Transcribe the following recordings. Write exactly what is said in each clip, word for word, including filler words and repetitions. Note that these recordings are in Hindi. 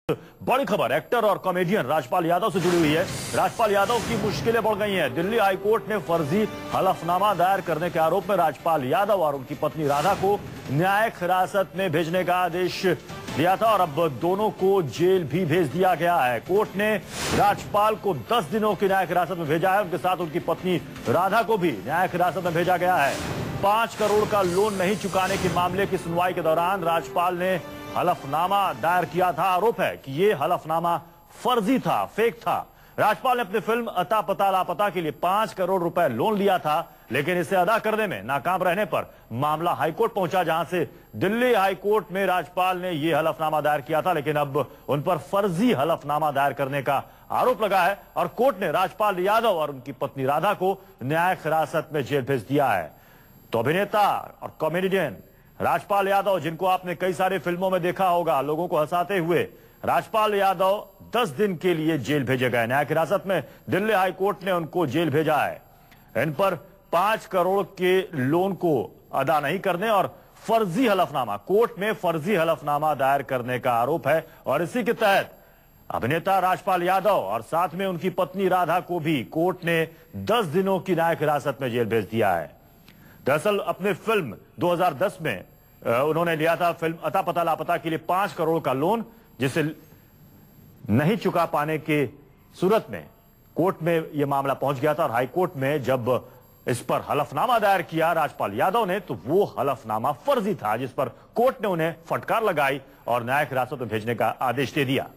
बड़ी खबर एक्टर और कॉमेडियन राजपाल यादव से जुड़ी हुई है। राजपाल यादव की मुश्किलें बढ़ गई हैं। दिल्ली हाईकोर्ट ने फर्जी हलफनामा दायर करने के आरोप में राजपाल यादव और उनकी पत्नी राधा को न्यायिक हिरासत में भेजने का आदेश दिया था और अब दोनों को जेल भी भेज दिया गया है। कोर्ट ने राजपाल को दस दिनों की न्यायिक हिरासत में भेजा है। उनके साथ उनकी पत्नी राधा को भी न्यायिक हिरासत में भेजा गया है। पांच करोड़ का लोन नहीं चुकाने के मामले की सुनवाई के दौरान राजपाल ने हलफनामा दायर किया था। आरोप है कि यह हलफनामा फर्जी था, फेक था। राजपाल ने अपनी फिल्म अता पता लापता के लिए पांच करोड़ रुपए लोन लिया था, लेकिन इसे अदा करने में नाकाम रहने पर मामला हाईकोर्ट पहुंचा, जहां से दिल्ली हाईकोर्ट में राजपाल ने यह हलफनामा दायर किया था, लेकिन अब उन पर फर्जी हलफनामा दायर करने का आरोप लगा है और कोर्ट ने राजपाल यादव और उनकी पत्नी राधा को न्यायिक हिरासत में जेल भेज दिया है। तो अभिनेता और कॉमेडियन राजपाल यादव, जिनको आपने कई सारी फिल्मों में देखा होगा लोगों को हंसाते हुए, राजपाल यादव दस दिन के लिए जेल भेजे गए। न्यायिक हिरासत में दिल्ली हाईकोर्ट ने उनको जेल भेजा है। इन पर पांच करोड़ के लोन को अदा नहीं करने और फर्जी हलफनामा, कोर्ट में फर्जी हलफनामा दायर करने का आरोप है और इसी के तहत अभिनेता राजपाल यादव और साथ में उनकी पत्नी राधा को भी कोर्ट ने दस दिनों की न्यायिक हिरासत में जेल भेज दिया है। दरअसल अपने फिल्म दो हज़ार दस में उन्होंने लिया था फिल्म अता पता लापता के लिए पांच करोड़ का लोन, जिसे नहीं चुका पाने के सूरत में कोर्ट में यह मामला पहुंच गया था और हाईकोर्ट में जब इस पर हलफनामा दायर किया राजपाल यादव ने, तो वो हलफनामा फर्जी था, जिस पर कोर्ट ने उन्हें फटकार लगाई और न्यायिक हिरासत में भेजने का आदेश दे दिया।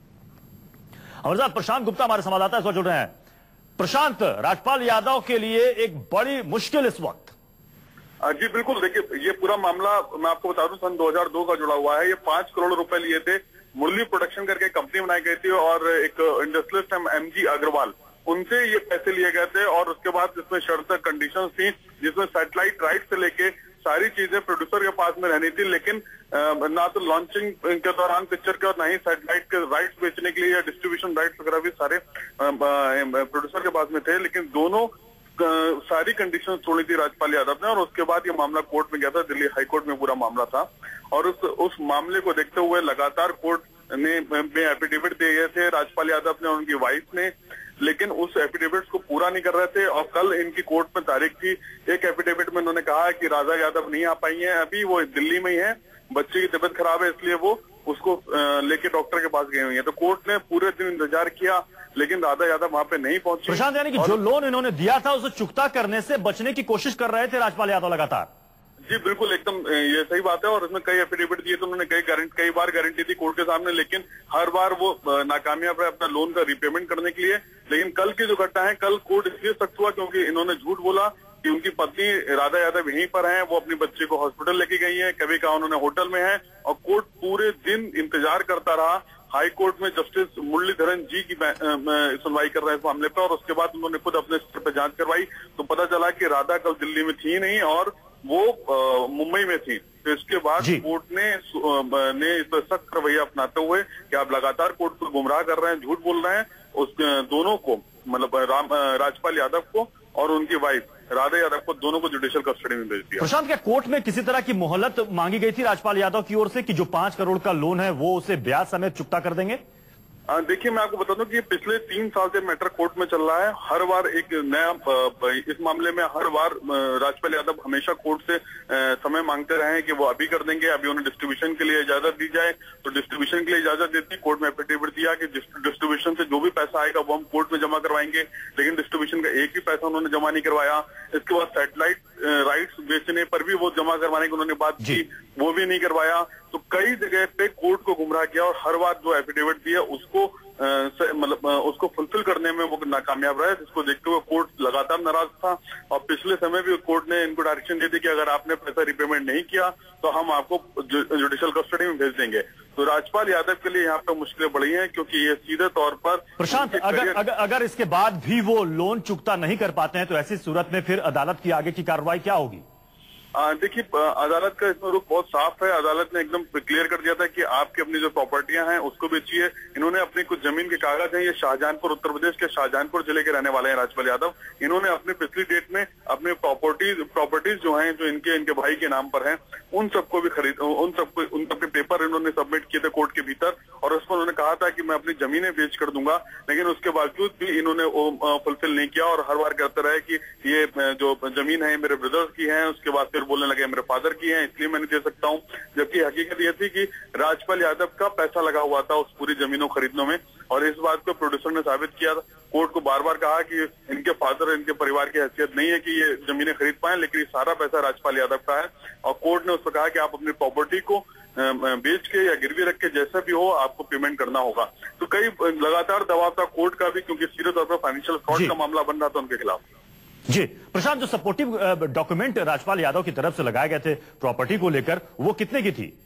हमारे साथ प्रशांत गुप्ता हमारे संवाददाता इस वक्त जुड़ रहे हैं। प्रशांत, राजपाल यादव के लिए एक बड़ी मुश्किल इस वक्त। जी बिल्कुल, देखिए ये पूरा मामला मैं आपको बता दूं सन दो हज़ार दो का जुड़ा हुआ है। ये पांच करोड़ रुपए लिए थे। मुरली प्रोडक्शन करके कंपनी बनाई गई थी और एक इंडस्ट्रियलिस्ट एम जी अग्रवाल, उनसे ये पैसे लिए गए थे और उसके बाद इसमें शर्त कंडीशंस थी, जिसमें सैटेलाइट राइट से लेके सारी चीजें प्रोड्यूसर के पास में रहनी थी, लेकिन ना तो लॉन्चिंग के दौरान पिक्चर के और ना ही सैटेलाइट के राइट्स बेचने के लिए या डिस्ट्रीब्यूशन राइट्स वगैरह भी सारे प्रोड्यूसर के पास में थे। लेकिन दोनों सारी कंडीशन तोड़ी थी राजपाल यादव ने और उसके बाद ये मामला कोर्ट में गया था। दिल्ली हाईकोर्ट में पूरा मामला था और उस उस मामले को देखते हुए लगातार कोर्ट ने में एफिडेविट दिए थे राजपाल यादव ने और उनकी वाइफ ने, लेकिन उस एफिडेविट को पूरा नहीं कर रहे थे। और कल इनकी कोर्ट में तारीख थी। एक एफिडेविट में उन्होंने कहा कि राधा यादव नहीं आ पाई है, अभी वो दिल्ली में ही है, बच्चे की तबीयत खराब है, इसलिए वो उसको लेके डॉक्टर के पास गए हुई है। तो कोर्ट ने पूरे दिन इंतजार किया, लेकिन राधा यादव वहां पे नहीं पहुंची। प्रशांत, यानी कि जो लोन इन्होंने दिया था उसे चुकता करने से बचने की कोशिश कर रहे थे राजपाल यादव लगातार। जी बिल्कुल, एकदम ये सही बात है। और इसमें कई एफिडेविट दिए थे उन्होंने, कई गारंटी कई बार गारंटी दी कोर्ट के सामने, लेकिन हर बार वो नाकामयाब रहे अपना लोन का रिपेमेंट करने के लिए। लेकिन कल की जो घटना है, कल कोर्ट इसलिए सख्त हुआ क्योंकि इन्होंने झूठ बोला कि उनकी पत्नी राधा यादव यहीं पर हैं, वो अपने बच्चे को हॉस्पिटल लेके गई है, कभी कहा उन्होंने होटल में है। और कोर्ट पूरे दिन इंतजार करता रहा। हाई कोर्ट में जस्टिस मुरलीधरन जी की सुनवाई कर रहे हैं इस मामले पर और उसके बाद उन्होंने खुद अपने स्तर पर जांच करवाई, तो पता चला कि राधा कल दिल्ली में थी नहीं और वो मुंबई में थी। तो इसके बाद कोर्ट ने ने इस पर सख्त रवैया अपनाते हुए कि आप लगातार कोर्ट को गुमराह कर रहे हैं, झूठ बोल रहे हैं, उस दोनों को, मतलब राम राजपाल यादव को और उनकी वाइफ राधा यादव को, दोनों को जुडिशियल कस्टडी में भेज दिया। प्रशांत, क्या कोर्ट में किसी तरह की मोहलत मांगी गई थी राजपाल यादव की ओर से कि जो पांच करोड़ का लोन है वो उसे ब्याज समेत चुकता कर देंगे? देखिए मैं आपको बता दूं कि पिछले तीन साल से मैटर कोर्ट में चल रहा है। हर बार एक नया, इस मामले में हर बार राजपाल यादव हमेशा कोर्ट से समय मांगते रहे हैं कि वो अभी कर देंगे, अभी उन्हें डिस्ट्रीब्यूशन के लिए इजाजत दी जाए, तो डिस्ट्रीब्यूशन के लिए इजाजत देती। कोर्ट में एफिडेविट दिया कि डिस्ट्रीब्यूशन से जो भी पैसा आएगा वो हम कोर्ट में जमा करवाएंगे, लेकिन डिस्ट्रीब्यूशन का एक भी पैसा उन्होंने जमा नहीं करवाया। इसके बाद सैटेलाइट राइट्स बेचने पर भी वो जमा करवाने की उन्होंने बात की, वो भी नहीं करवाया। तो कई जगह पे कोर्ट को गुमराह किया और हर बार जो एफिडेविट दिया उसको मतलब उसको फुलफिल करने में वो नाकामयाब रहे, जिसको देखते हुए कोर्ट लगातार नाराज था। और पिछले समय भी कोर्ट ने इनको डायरेक्शन दी थी कि अगर आपने पैसा रिपेमेंट नहीं किया तो हम आपको जुडिशियल कस्टडी में भेज देंगे। तो राजपाल यादव के लिए यहाँ पे मुश्किलें बढ़ी हैं क्योंकि ये सीधे तौर पर प्रशांत, अगर, अगर अगर इसके बाद भी वो लोन चुकता नहीं कर पाते हैं तो ऐसी सूरत में फिर अदालत की आगे की कार्रवाई क्या होगी? देखिए अदालत का इसमें रुख बहुत साफ है। अदालत ने एकदम क्लियर कर दिया था कि आपकी अपनी जो प्रॉपर्टियां हैं उसको बेचिए। इन्होंने अपनी कुछ जमीन के कागज हैं, ये शाहजहानपुर, उत्तर प्रदेश के शाहजहानपुर जिले के रहने वाले हैं राजपाल यादव। इन्होंने अपनी पिछली डेट में अपने प्रॉपर्टीज प्रॉपर्टीज जो हैं, जो इनके इनके भाई के नाम पर हैं, उन सबको भी खरीद उन सबको उन सबके पेपर इन्होंने सबमिट किए थे कोर्ट के भीतर और उस पर उन्होंने कहा कहा था कि मैं अपनी जमीनें बेच कर दूंगा, लेकिन उसके बावजूद भी इन्होंने वो फुलफिल नहीं किया और हर बार कहते रहे कि ये जो जमीन है मेरे ब्रदर्स की है, उसके बाद फिर बोलने लगे मेरे फादर की है, इसलिए मैं नहीं दे सकता हूँ। जबकि हकीकत ये थी कि राजपाल यादव का पैसा लगा हुआ था उस पूरी जमीनों खरीदने में, और इस बात को प्रोड्यूसर ने साबित किया। कोर्ट को बार बार कहा कि इनके फादर, इनके परिवार की हैसियत नहीं है कि ये जमीनें खरीद पाए, लेकिन ये सारा पैसा राजपाल यादव का है। और कोर्ट ने उसको कहा कि आप अपनी प्रॉपर्टी को बेच के या गिरवी रख के जैसा भी हो आपको पेमेंट करना होगा। तो कई लगातार दबाव था कोर्ट का भी, क्योंकि सीधे तौर पर फाइनेंशियल फ्रॉड का मामला बन रहा था उनके खिलाफ। जी प्रशांत, जो सपोर्टिव डॉक्यूमेंट राजपाल यादव की तरफ से लगाए गए थे प्रॉपर्टी को लेकर, वो कितने की थी?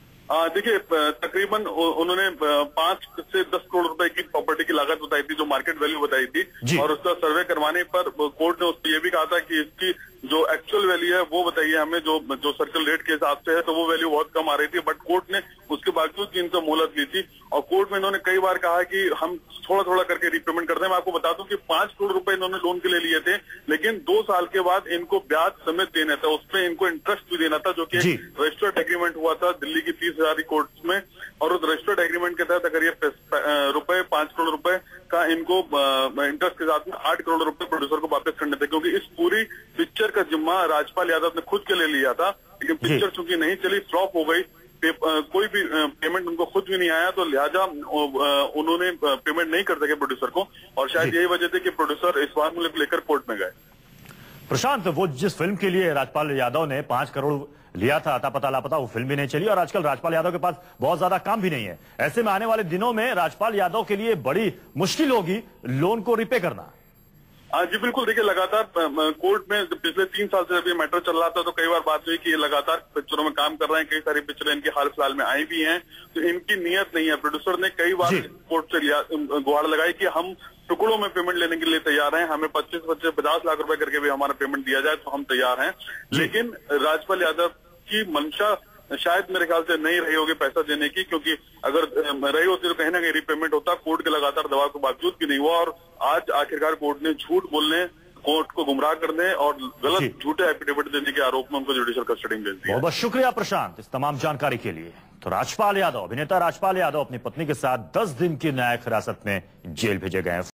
देखिए, तकरीबन उन्होंने पांच से दस करोड़ रुपए की प्रॉपर्टी की लागत बताई थी, जो मार्केट वैल्यू बताई थी, और उसका सर्वे करवाने पर कोर्ट ने उसको ये भी कहा था कि इसकी जो एक्चुअल वैल्यू है वो बताइए हमें, जो जो सर्कल रेट के हिसाब से है, तो वो वैल्यू बहुत कम आ रही थी। बट कोर्ट ने उसके बावजूद भी इनसे मोहलत ली थी, और कोर्ट में इन्होंने कई बार कहा कि हम थोड़ा थोड़ा करके रीपेमेंट करते हैं। मैं आपको बता दूं कि पांच करोड़ रुपए इन्होंने लोन के लिए लिए थे, लेकिन दो साल के बाद इनको ब्याज समेत देना था, उसमें इनको इंटरेस्ट भी देना था, जो कि रजिस्टर्ड एग्रीमेंट हुआ था दिल्ली की तीस हजार कोर्ट में। और उस रजिस्टर्ड एग्रीमेंट के तहत अगर ये रुपए पांच करोड़ रुपए का इनको इंटरेस्ट के साथ में आठ करोड़ रुपए प्रोड्यूसर को वापस करने थे, क्योंकि इस पूरी पिक्चर का जिम्मा राजपाल यादव ने खुद के लिए लिया था। लेकिन पिक्चर चूंकि नहीं चली, फ्लॉप हो गई, कोई भी पेमेंट उनको खुद भी नहीं आया, तो लिहाजा उन्होंने पेमेंट नहीं कर सके प्रोड्यूसर को, और शायद यही वजह थी कि प्रोड्यूसर इस मामले को लेकर कोर्ट में गए। प्रशांत, वो जिस फिल्म के लिए राजपाल यादव ने पांच करोड़ लिया था, अता पता लापता, वो फिल्म भी नहीं चली, और आजकल राजपाल यादव के पास बहुत ज्यादा काम भी नहीं है। ऐसे में आने वाले दिनों में राजपाल यादव के लिए बड़ी मुश्किल होगी लोन को रिपे करना। जी बिल्कुल, देखिए लगातार कोर्ट में पिछले तीन साल से जब ये मैटर चल रहा था, तो कई बार बात हुई कि ये लगातार पिक्चरों में काम कर रहे हैं, कई सारी पिक्चरें इनके हाल फिलहाल में आई भी हैं, तो इनकी नियत नहीं है। प्रोड्यूसर ने कई बार कोर्ट से गुहार लगाई कि हम टुकड़ों में पेमेंट लेने के लिए तैयार हैं, हमें पच्चीस पच्चीस पचास लाख रुपए करके भी हमारा पेमेंट दिया जाए तो हम तैयार हैं। लेकिन राजपाल यादव की मंशा शायद मेरे ख्याल से नहीं रही होगी पैसा देने की, क्योंकि अगर रही होती तो कहीं ना कहीं रीपेमेंट होता। कोर्ट के लगातार दबाव के बावजूद भी नहीं हुआ, और आज आखिरकार कोर्ट ने झूठ बोलने, कोर्ट को गुमराह करने और गलत झूठे एफिडेविट देने के आरोप में उनको जुडिशियल कस्टडी में भेज दिया। बहुत बहुत शुक्रिया प्रशांत इस तमाम जानकारी के लिए। तो राजपाल यादव, अभिनेता राजपाल यादव अपनी पत्नी के साथ दस दिन की न्यायिक हिरासत में जेल भेजे गए।